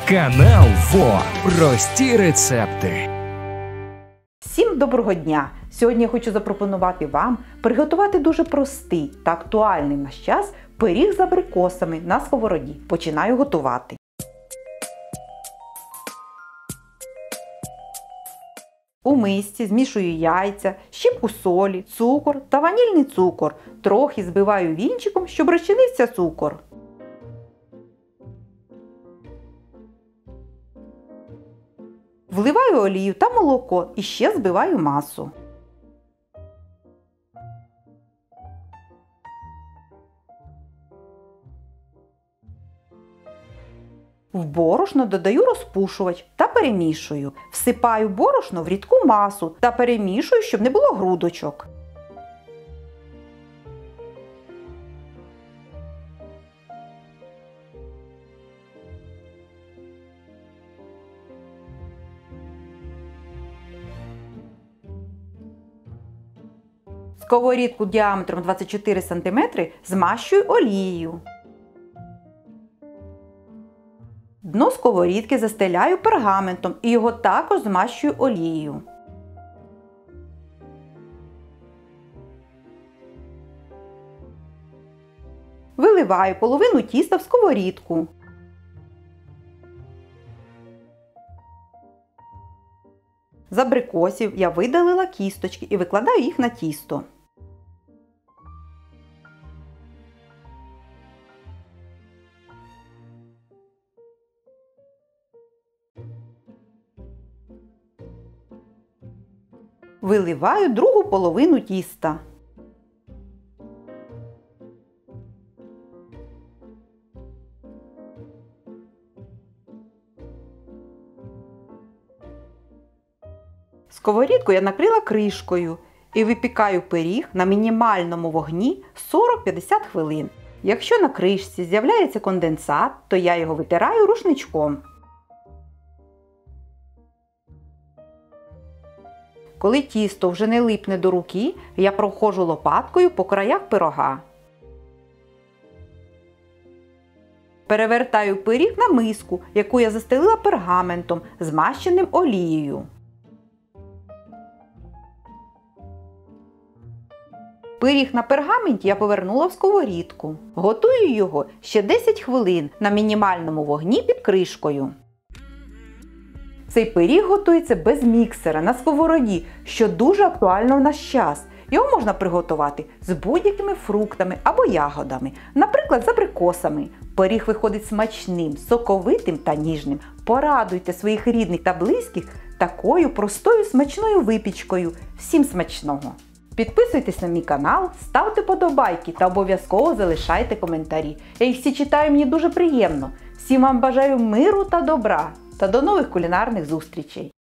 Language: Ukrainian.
Канал ВО. Прості рецепти. Всім доброго дня! Сьогодні я хочу запропонувати вам приготувати дуже простий та актуальний в наш час пиріг з абрикосами на сковороді. Починаю готувати. У мисці змішую яйця, щіпку солі, цукор та ванільний цукор. Трохи збиваю вінчиком, щоб розчинився цукор. Вливаю олію та молоко і ще збиваю масу. В борошно додаю розпушувач та перемішую. Всипаю борошно в рідку масу та перемішую, щоб не було грудочок. Сковорідку діаметром 24 см змащую олією. Дно сковорідки застеляю пергаментом і його також змащую олією. Виливаю половину тіста в сковорідку. З абрикосів я видалила кісточки і викладаю їх на тісто. Виливаю другу половину тіста. Сковорідку я накрила кришкою і випікаю пиріг на мінімальному вогні 40-50 хвилин. Якщо на кришці з'являється конденсат, то я його витираю рушничком. Коли тісто вже не липне до руки, я проходжу лопаткою по краях пирога. Перевертаю пиріг на миску, яку я застелила пергаментом, змащеним олією. Пиріг на пергаменті я повернула в сковорідку. Готую його ще 10 хвилин на мінімальному вогні під кришкою. Цей пиріг готується без міксера на сковороді, що дуже актуально в наш час. Його можна приготувати з будь-якими фруктами або ягодами, наприклад, з абрикосами. Пиріг виходить смачним, соковитим та ніжним. Порадуйте своїх рідних та близьких такою простою смачною випічкою. Всім смачного! Підписуйтесь на мій канал, ставте подобайки та обов'язково залишайте коментарі. Я їх всі читаю, мені дуже приємно. Всім вам бажаю миру та добра. Та до нових кулінарних зустрічей!